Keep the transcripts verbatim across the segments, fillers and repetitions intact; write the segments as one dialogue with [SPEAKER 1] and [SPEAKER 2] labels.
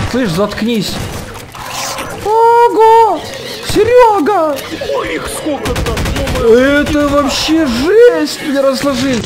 [SPEAKER 1] Слышь, заткнись. Ого! Серега!
[SPEAKER 2] Ой, их сколько там?
[SPEAKER 1] Это вообще жесть! Меня разложили.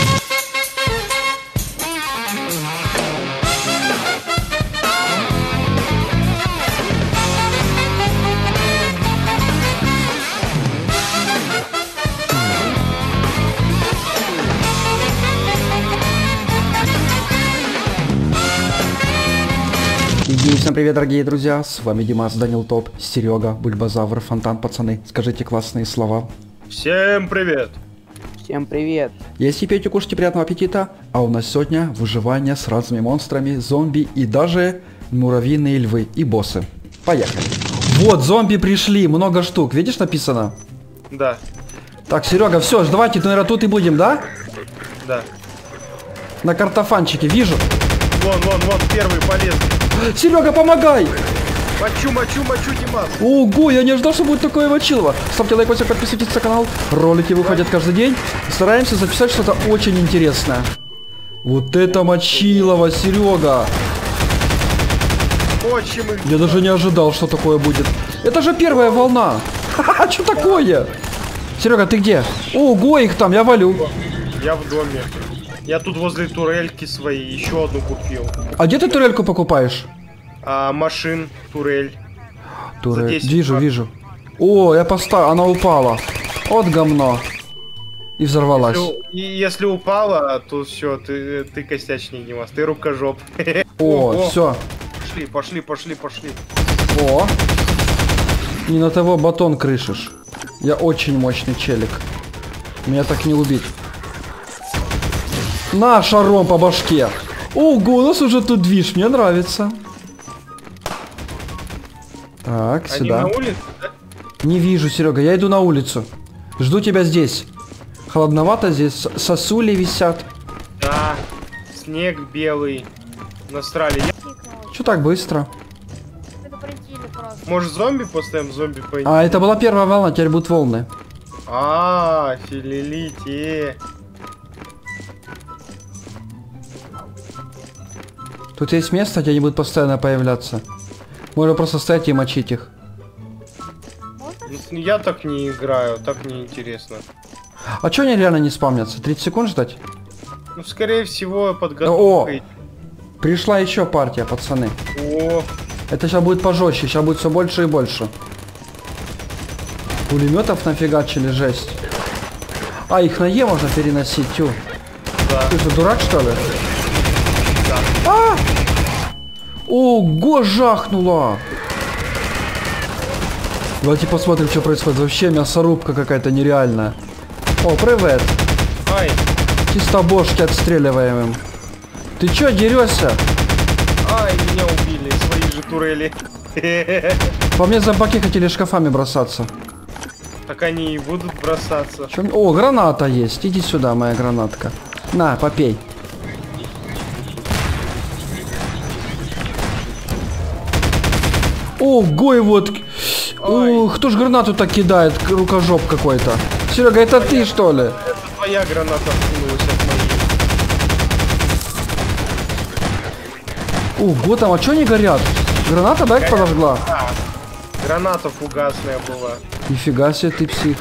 [SPEAKER 1] И всем привет, дорогие друзья, с вами Димас, Данил Топ, Серега, Бульбазавр, Фонтан, пацаны. Скажите классные слова.
[SPEAKER 2] Всем привет.
[SPEAKER 3] Всем привет.
[SPEAKER 1] Если пейте, кушайте, приятного аппетита. А у нас сегодня выживание с разными монстрами, зомби и даже муравьиные львы и боссы. Поехали. Вот, зомби пришли, много штук, видишь написано?
[SPEAKER 2] Да.
[SPEAKER 1] Так, Серега, все, давайте, наверное, тут и будем, да?
[SPEAKER 2] Да.
[SPEAKER 1] На картофанчике, вижу.
[SPEAKER 2] Вон, вон, вон, первый полез.
[SPEAKER 1] Серега, помогай!
[SPEAKER 2] Мочу, мочу, мочу, Димас.
[SPEAKER 1] Ого, я не ожидал, что будет такое мочилово. Ставьте лайк, подписывайтесь на канал. Ролики выходят каждый день. Стараемся записать что-то очень интересное. Вот это мочилово, Серега.
[SPEAKER 2] Очень их.
[SPEAKER 1] Я даже не ожидал, что такое будет. Это же первая волна. Ха-ха, что такое? Серега, ты где? Ого, их там, я валю.
[SPEAKER 2] Я в доме. Я тут возле турельки своей еще одну купил.
[SPEAKER 1] А где ты турельку покупаешь?
[SPEAKER 2] А, машин, турель.
[SPEAKER 1] Турель. Вижу, вижу. О, я поставил, она упала. Вот говно. И взорвалась.
[SPEAKER 2] Если, и если упала, то все, ты, ты костячник, Димас, ты рукожоп.
[SPEAKER 1] О, все.
[SPEAKER 2] Пошли, пошли, пошли, пошли.
[SPEAKER 1] О. Не на того батон крышишь. Я очень мощный челик. Меня так не убить. На, шаром по башке. Ого, у нас уже тут движ, мне нравится. Так,
[SPEAKER 2] Они
[SPEAKER 1] сюда.
[SPEAKER 2] на улице, да?
[SPEAKER 1] Не вижу, Серега, я иду на улицу. Жду тебя здесь. Холодновато здесь, сосули висят.
[SPEAKER 2] Да, снег белый. Насрали. Я...
[SPEAKER 1] Че так быстро?
[SPEAKER 2] Может, зомби поставим? Зомби пойдем.
[SPEAKER 1] А, это была первая волна, теперь будут волны.
[SPEAKER 2] А, филилите.
[SPEAKER 1] Тут есть место, где они будут постоянно появляться. Можно просто стоять и мочить их.
[SPEAKER 2] Ну, я так не играю, так неинтересно.
[SPEAKER 1] А чё они реально не спавнятся? тридцать секунд ждать?
[SPEAKER 2] Ну, скорее всего, подготовка.
[SPEAKER 1] О! Пришла еще партия, пацаны.
[SPEAKER 2] О,
[SPEAKER 1] Это сейчас будет пожестче, сейчас будет все больше и больше. Пулеметов нафигачили, жесть. А, их на Е можно переносить, тю.
[SPEAKER 2] да.
[SPEAKER 1] Ты что, дурак, что ли?
[SPEAKER 2] Да.
[SPEAKER 1] А! Ого, жахнуло! Давайте посмотрим, что происходит. Вообще мясорубка какая-то нереальная. О, привет.
[SPEAKER 2] Ай,
[SPEAKER 1] Чисто бошки отстреливаем им. Ты чё дерешься?
[SPEAKER 2] ай, меня убили, свои же турели.
[SPEAKER 1] По мне зомбаки хотели шкафами бросаться.
[SPEAKER 2] Так они и будут бросаться.
[SPEAKER 1] Чё мне- О, граната есть. Иди сюда, моя гранатка. На, попей. Ого, и вот. О, кто ж гранату так кидает? К- Рукожоп какой-то. Серега, это ты, что ли?
[SPEAKER 2] Это твоя граната откинулась от моей.
[SPEAKER 1] Ого, там, а чё они горят? Граната, да, их подожгла?
[SPEAKER 2] Да. Граната фугасная была.
[SPEAKER 1] Нифига себе, ты псих.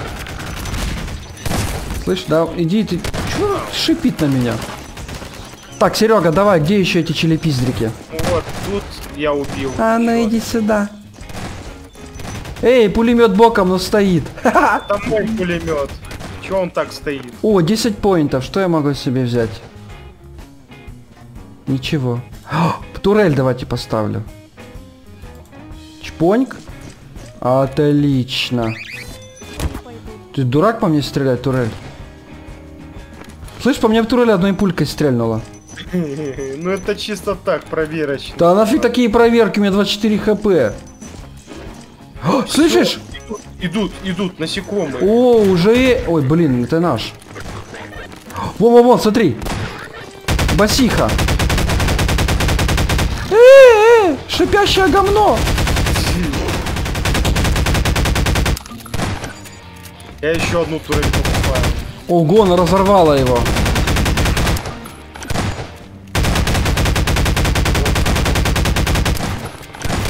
[SPEAKER 1] Слышь, да, иди, ты... Чё шипит на меня? Так, Серега, давай, где еще эти челепиздрики?
[SPEAKER 2] Вот, тут я убил.
[SPEAKER 1] А, ну
[SPEAKER 2] Чё?
[SPEAKER 1] иди сюда. Эй, пулемет боком, но стоит.
[SPEAKER 2] Там мой пулемет. Че он так стоит?
[SPEAKER 1] О, десять поинтов, что я могу себе взять? Ничего. О, турель давайте поставлю. Чпоньк. Отлично. Ты дурак по мне стрелять, турель? Слышь, по мне в турель одной пулькой стрельнула.
[SPEAKER 2] Ну это чисто так, проверочно.
[SPEAKER 1] Да нафиг такие проверки, у меня двадцать четыре хп. О, слышишь?
[SPEAKER 2] Идут, идут, насекомые.
[SPEAKER 1] О, уже... Ой, блин, это наш. Во-во-во, смотри. Басиха. Э-э-э, шипящее говно.
[SPEAKER 2] Я еще одну турель покупаю.
[SPEAKER 1] Ого, она разорвала его.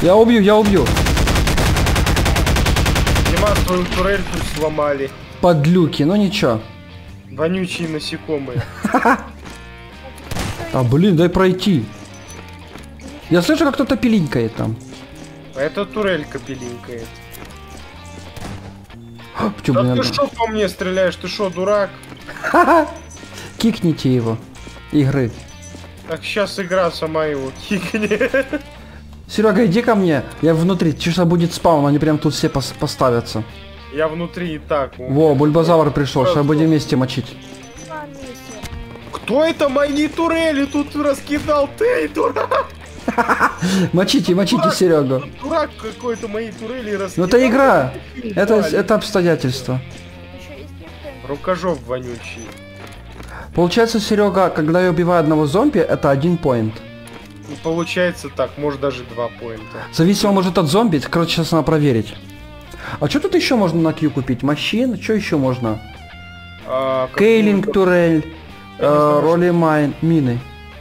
[SPEAKER 1] Я убью, я убью.
[SPEAKER 2] Димас, твою турель тут сломали.
[SPEAKER 1] Подлюки, ну ничего.
[SPEAKER 2] Вонючие насекомые.
[SPEAKER 1] А блин, дай пройти. Я слышу, как кто-то пилинкает там.
[SPEAKER 2] А это турелька пилинкает.
[SPEAKER 1] Чё,
[SPEAKER 2] Да
[SPEAKER 1] блин,
[SPEAKER 2] ты
[SPEAKER 1] надо?
[SPEAKER 2] шо по мне стреляешь? Ты шо, дурак?
[SPEAKER 1] Кикните его. Игры.
[SPEAKER 2] Так сейчас игра сама его кикнет.
[SPEAKER 1] Серега, иди ко мне. Я внутри. Сейчас будет спаун, они прям тут все пос поставятся.
[SPEAKER 2] Я внутри и так.
[SPEAKER 1] Во, бульбазавр пришел, сейчас будем вместе мочить.
[SPEAKER 2] Кто это мои турели тут раскидал? Ты, дурак!
[SPEAKER 1] Мочите, мочите Серегу.
[SPEAKER 2] Дурак какой-то мои турели раскидал.
[SPEAKER 1] Ну это игра. Это, это обстоятельства.
[SPEAKER 2] Рукожоп вонючий.
[SPEAKER 1] Получается, Серега, когда я убиваю одного зомби, это один поинт.
[SPEAKER 2] Ну, получается так, может даже два поинта.
[SPEAKER 1] Зависимо может от зомби, короче, сейчас надо проверить. А что тут еще можно на Q купить? Мужчин? Что еще можно?
[SPEAKER 2] А,
[SPEAKER 1] Кейлинг,
[SPEAKER 2] как...
[SPEAKER 1] турель, э, роли майн, мины.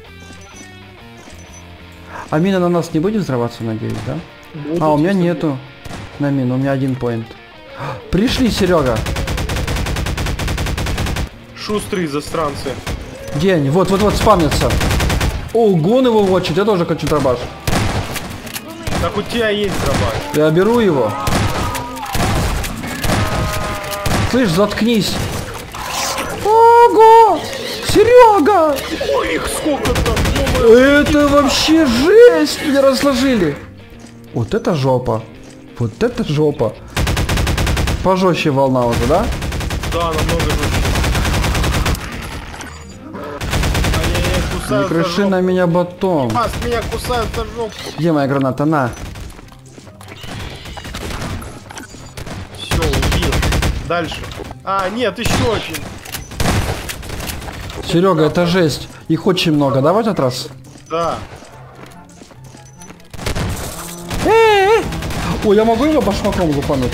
[SPEAKER 1] А мина на нас не будет взрываться, надеюсь, да?
[SPEAKER 2] Будут,
[SPEAKER 1] а, у меня
[SPEAKER 2] если...
[SPEAKER 1] нету на мину, у меня один поинт. Пришли, Серега.
[SPEAKER 2] Шустрые засранцы.
[SPEAKER 1] Где они? Вот, вот, вот, спавнятся. О, гон его watchит, я тоже хочу дробаш.
[SPEAKER 2] Так у тебя есть дробаш.
[SPEAKER 1] Я беру его. Слышь, заткнись. Ого! Серега!
[SPEAKER 2] Ой, их сколько там?
[SPEAKER 1] Это вообще жесть! Меня разложили. Вот это жопа. Вот это жопа. Пожестче волна уже, да?
[SPEAKER 2] Да, намного жестче. Ай-яй-яй,
[SPEAKER 1] Не
[SPEAKER 2] кусают за
[SPEAKER 1] крыши
[SPEAKER 2] жопу.
[SPEAKER 1] на меня батон.
[SPEAKER 2] Ас, меня кусают за жопу.
[SPEAKER 1] Где моя граната? На.
[SPEAKER 2] Все, убил. Дальше. А, нет, еще один.
[SPEAKER 1] Серега, это жесть. Их очень много. Давай в этот раз.
[SPEAKER 2] Да.
[SPEAKER 1] Э-э-э! Ой, я могу его башмаком лупануть?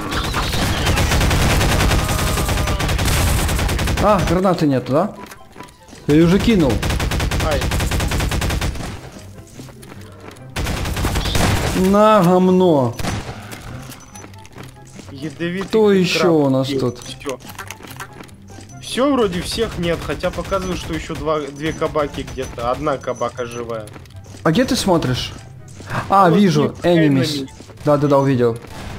[SPEAKER 1] А, гранаты нету, да? Я ее уже кинул.
[SPEAKER 2] Ай.
[SPEAKER 1] На гомно.
[SPEAKER 2] Ядовитый.
[SPEAKER 1] Кто
[SPEAKER 2] как
[SPEAKER 1] еще
[SPEAKER 2] краб.
[SPEAKER 1] у нас
[SPEAKER 2] Есть.
[SPEAKER 1] тут?
[SPEAKER 2] Все. Все вроде всех нет, хотя показывают, что еще два, две кабаки где-то. Одна кабака живая.
[SPEAKER 1] А где ты смотришь? А,
[SPEAKER 2] Вот
[SPEAKER 1] вижу.
[SPEAKER 2] не
[SPEAKER 1] Enemies. Да-да-да, увидел.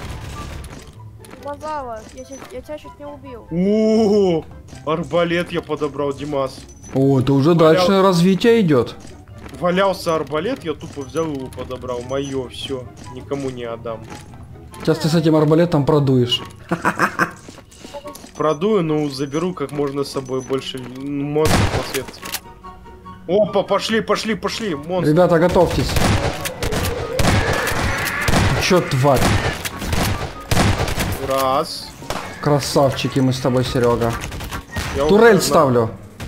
[SPEAKER 3] Мазала, я, щас- я тебя чуть не убил.
[SPEAKER 2] О, арбалет я подобрал, Димас.
[SPEAKER 1] О, это уже
[SPEAKER 2] Валял.
[SPEAKER 1] дальше развитие идет.
[SPEAKER 2] Валялся арбалет, я тупо взял его, подобрал. Мое, все, никому не отдам.
[SPEAKER 1] Сейчас ты с этим арбалетом продуешь.
[SPEAKER 2] Продую, но заберу как можно с собой больше монстров на свет. Опа, пошли, пошли, пошли, монстры.
[SPEAKER 1] Ребята, готовьтесь. Чё, тварь?
[SPEAKER 2] Раз.
[SPEAKER 1] Красавчики мы с тобой, Серега.
[SPEAKER 2] Я
[SPEAKER 1] Турель
[SPEAKER 2] уже
[SPEAKER 1] ставлю.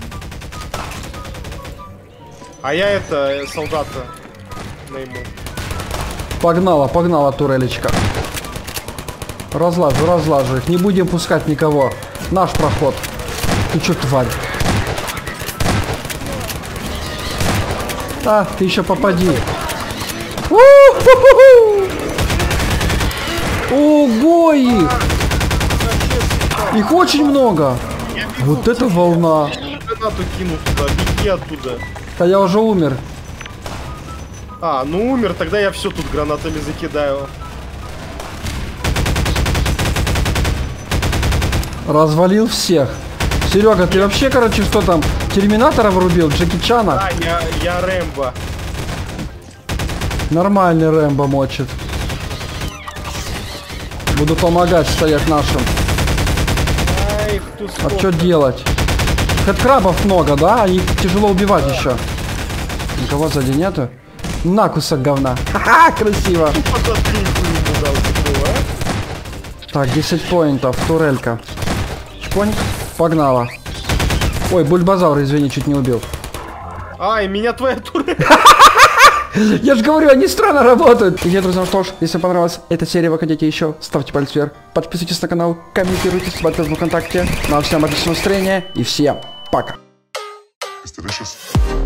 [SPEAKER 2] А я это, э, солдата найму.
[SPEAKER 1] Погнала, погнала, турелечка. Разлажу, разлажу их. Не будем пускать никого. Наш проход. Ты чё, тварь? А, ты еще попади. У-ху-ху-ху! Ого их! Их очень много. Вот это волна.
[SPEAKER 2] Гранату кину туда, беги оттуда.
[SPEAKER 1] А я уже умер.
[SPEAKER 2] А, ну умер, тогда я все тут гранатами закидаю.
[SPEAKER 1] Развалил всех. Серега, ты вообще, короче, что там? Терминатора врубил? Джеки Чана?
[SPEAKER 2] А, я, я Рэмбо.
[SPEAKER 1] Нормальный Рэмбо мочит. Буду помогать стоять нашим.
[SPEAKER 2] Ай, тут
[SPEAKER 1] А что делать? Хэдкрабов много, да? Их тяжело убивать еще. Никого сзади нету. На, кусок говна. Ха-ха, красиво. Так, десять поинтов, турелька. Чпонь, погнала. Ой, бульбазавр, извини, чуть не убил.
[SPEAKER 2] Ай, меня твоя турель.
[SPEAKER 1] Я же говорю, они странно работают. И, друзья, ну что ж, если понравилась эта серия, вы хотите еще, ставьте палец вверх, подписывайтесь на канал, комментируйте, ставьте в ВКонтакте. Ну а всем отличного настроения и всем пока.
[SPEAKER 4] It's delicious.